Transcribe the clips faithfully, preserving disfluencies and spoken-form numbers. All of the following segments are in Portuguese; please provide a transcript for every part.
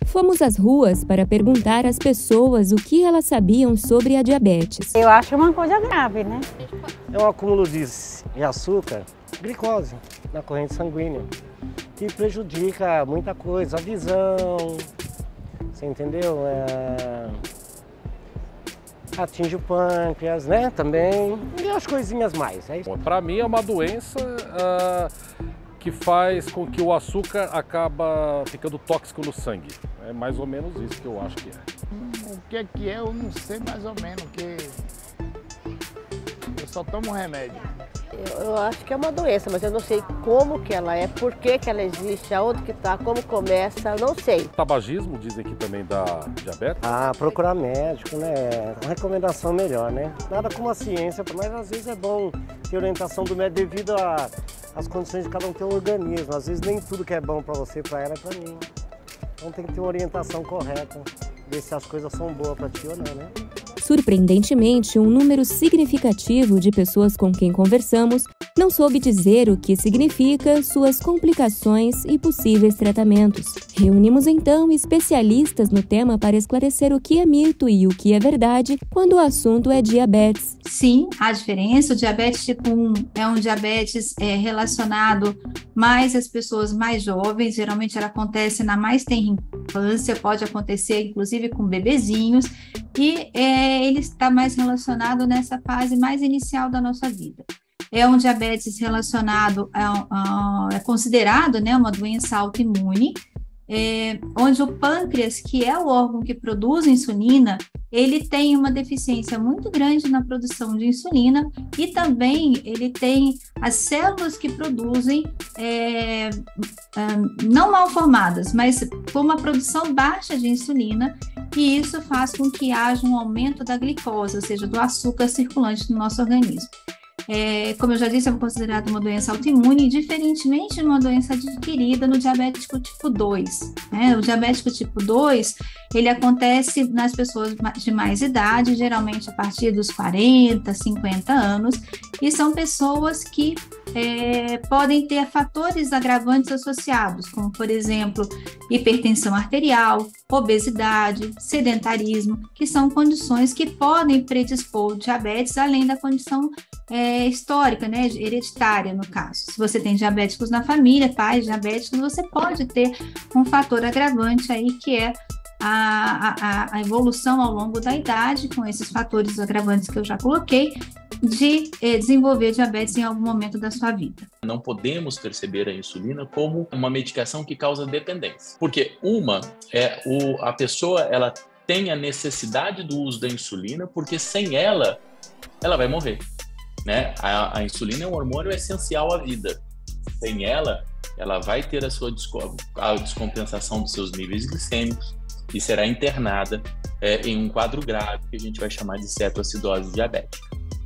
Fomos às ruas para perguntar às pessoas o que elas sabiam sobre a diabetes. Eu acho uma coisa grave, né? É um acúmulo de, de açúcar, glicose na corrente sanguínea, que prejudica muita coisa, a visão, você entendeu? É... Atinge o pâncreas, né, também, e as coisinhas mais. É Para mim é uma doença uh, que faz com que o açúcar acaba ficando tóxico no sangue. É mais ou menos isso que eu acho que é. O que é que é, eu não sei mais ou menos, porque eu só tomo remédio. Eu, eu acho que é uma doença, mas eu não sei como que ela é, por que que ela existe, aonde que está, como começa, eu não sei. Tabagismo, dizem aqui também da diabetes. Ah, procurar médico, né? Uma recomendação melhor, né? Nada como a ciência, mas às vezes é bom ter orientação do médico devido às condições de cada um ter um organismo. Às vezes nem tudo que é bom para você, para ela, é para mim. Então tem que ter uma orientação correta, ver se as coisas são boas para ti ou não, né? Surpreendentemente, um número significativo de pessoas com quem conversamos não soube dizer o que significa, suas complicações e possíveis tratamentos. Reunimos então especialistas no tema para esclarecer o que é mito e o que é verdade quando o assunto é diabetes. Sim, há diferença. O diabetes tipo um é um diabetes é, relacionado mais às pessoas mais jovens, geralmente ela acontece na mais tenra infância, pode acontecer inclusive com bebezinhos, e é, ele está mais relacionado nessa fase mais inicial da nossa vida. É um diabetes relacionado, a, a, é considerado, né, uma doença autoimune, é, onde o pâncreas, que é o órgão que produz insulina, ele tem uma deficiência muito grande na produção de insulina e também ele tem as células que produzem, é, não mal formadas, mas com uma produção baixa de insulina, e isso faz com que haja um aumento da glicose, ou seja, do açúcar circulante no nosso organismo. É, como eu já disse, é considerado uma doença autoimune, diferentemente de uma doença adquirida no diabético tipo dois. Né? O diabético tipo dois, ele acontece nas pessoas de mais idade, geralmente a partir dos quarenta, cinquenta anos, e são pessoas que é, podem ter fatores agravantes associados, como, por exemplo, hipertensão arterial, obesidade, sedentarismo, que são condições que podem predispor o diabetes, além da condição É, histórica, né, hereditária no caso. Se você tem diabéticos na família, pais diabéticos, você pode ter um fator agravante aí que é a, a, a evolução ao longo da idade, com esses fatores agravantes que eu já coloquei, de eh, desenvolver diabetes em algum momento da sua vida. Não podemos perceber a insulina como uma medicação que causa dependência, porque uma é o, a pessoa ela tem a necessidade do uso da insulina, porque sem ela, ela vai morrer. Né? A, a insulina é um hormônio essencial à vida. Sem ela, ela vai ter a sua desco- a descompensação dos seus níveis glicêmicos e será internada é, em um quadro grave que a gente vai chamar de cetoacidose diabética.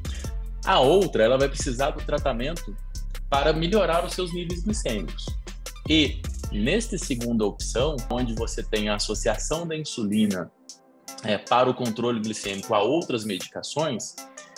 A outra, ela vai precisar do tratamento para melhorar os seus níveis glicêmicos. E nesta segunda opção, onde você tem a associação da insulina é, para o controle glicêmico a outras medicações,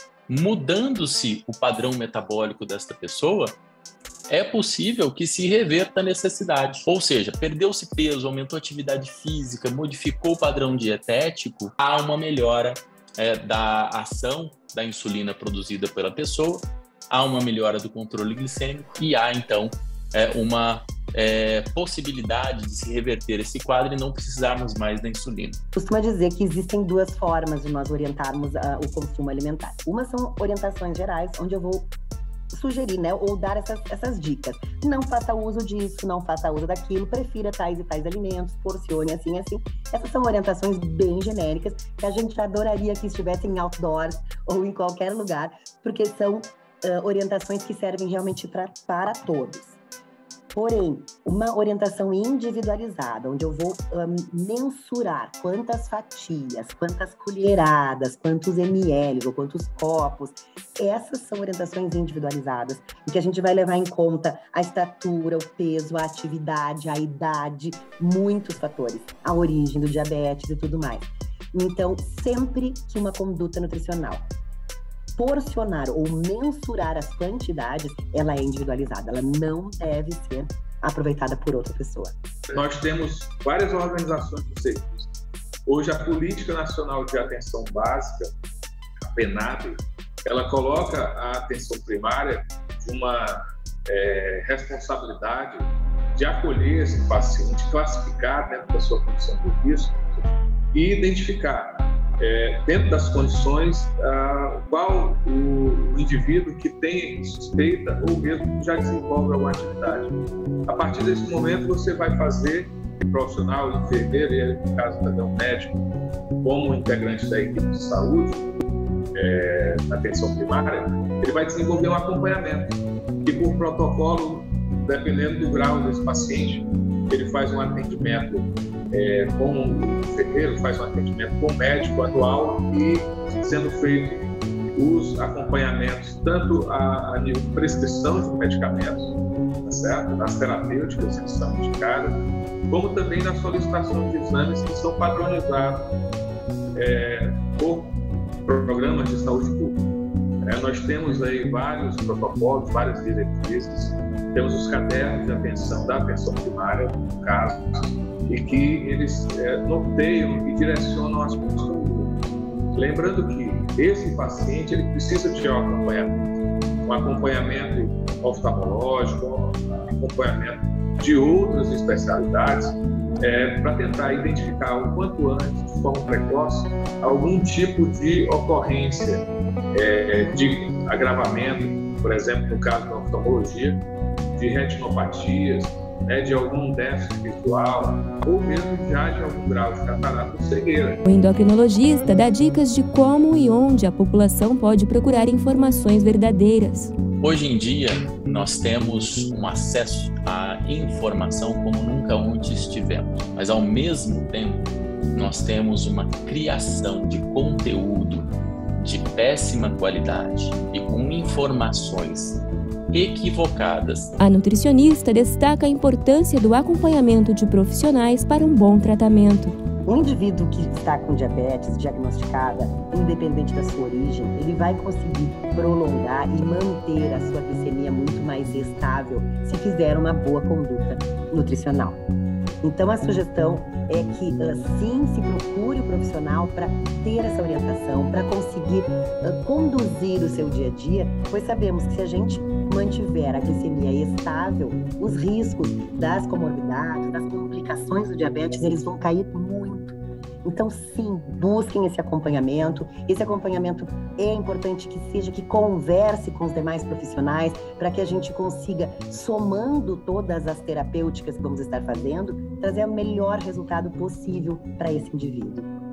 mudando-se o padrão metabólico desta pessoa, é possível que se reverta a necessidade. Ou seja, perdeu-se peso, aumentou a atividade física, modificou o padrão dietético, há uma melhora é, da ação da insulina produzida pela pessoa, há uma melhora do controle glicêmico e há, então, é, uma é, possibilidade de se reverter esse quadro e não precisarmos mais da insulina. Costuma dizer que existem duas formas de nós orientarmos uh, o consumo alimentar. Uma são orientações gerais, onde eu vou sugerir, né, ou dar essas, essas dicas. Não faça uso disso, não faça uso daquilo, prefira tais e tais alimentos, porcione assim, assim. Essas são orientações bem genéricas, que a gente adoraria que estivessem em outdoors ou em qualquer lugar, porque são uh, orientações que servem realmente pra, para todos. Porém, uma orientação individualizada, onde eu vou um, mensurar quantas fatias, quantas colheradas, quantos ml ou quantos copos, essas são orientações individualizadas, em que a gente vai levar em conta a estatura, o peso, a atividade, a idade, muitos fatores, a origem do diabetes e tudo mais. Então, sempre que uma conduta nutricional porcionar ou mensurar as quantidades, ela é individualizada, ela não deve ser aproveitada por outra pessoa. Nós temos várias organizações do serviço. Hoje, a Política Nacional de Atenção Básica, a PENAB, ela coloca a atenção primária de uma é, responsabilidade de acolher esse paciente, classificar dentro da sua condição de risco e identificar, é, dentro das condições, ah, qual o, o indivíduo que tem suspeita ou mesmo já desenvolve alguma atividade. A partir desse momento, você vai fazer, o profissional, o enfermeiro, e no caso também o médico, como integrante da equipe de saúde, é, na atenção primária, ele vai desenvolver um acompanhamento, que por protocolo, dependendo do grau desse paciente, ele faz um atendimento é, com o enfermeiro, faz um atendimento com o médico anual e sendo feito os acompanhamentos tanto a, a nível de prescrição de medicamentos, tá certo? Nas terapêuticas que são indicadas, como também na solicitação de exames que são padronizados é, por programas de saúde pública. É, nós temos aí vários protocolos, várias diretrizes, temos os cadernos de atenção da atenção primária, no caso, e que eles é, norteiam e direcionam as condutas. Lembrando que esse paciente ele precisa de um acompanhamento, um acompanhamento oftalmológico, um acompanhamento de outras especialidades, é, para tentar identificar o quanto antes, de forma precoce, algum tipo de ocorrência é, de agravamento, por exemplo, no caso da oftalmologia, de retinopatias, né, de algum déficit visual ou mesmo já de algum grau de catarata ou cegueira. O endocrinologista dá dicas de como e onde a população pode procurar informações verdadeiras. Hoje em dia, nós temos um acesso à informação como nunca antes tivemos, mas ao mesmo tempo, nós temos uma criação de conteúdo de péssima qualidade e com informações equivocadas. A nutricionista destaca a importância do acompanhamento de profissionais para um bom tratamento. Um indivíduo que está com diabetes diagnosticada, independente da sua origem, ele vai conseguir prolongar e manter a sua glicemia muito mais estável se fizer uma boa conduta nutricional. Então, a sugestão é que, sim, se procure o profissional para ter essa orientação, para conseguir uh, conduzir o seu dia a dia, pois sabemos que se a gente mantiver a glicemia estável, os riscos das comorbidades, das complicações do diabetes, eles vão cair muito. Então, sim, busquem esse acompanhamento. Esse acompanhamento é importante que seja, que converse com os demais profissionais para que a gente consiga, somando todas as terapêuticas que vamos estar fazendo, trazer o melhor resultado possível para esse indivíduo.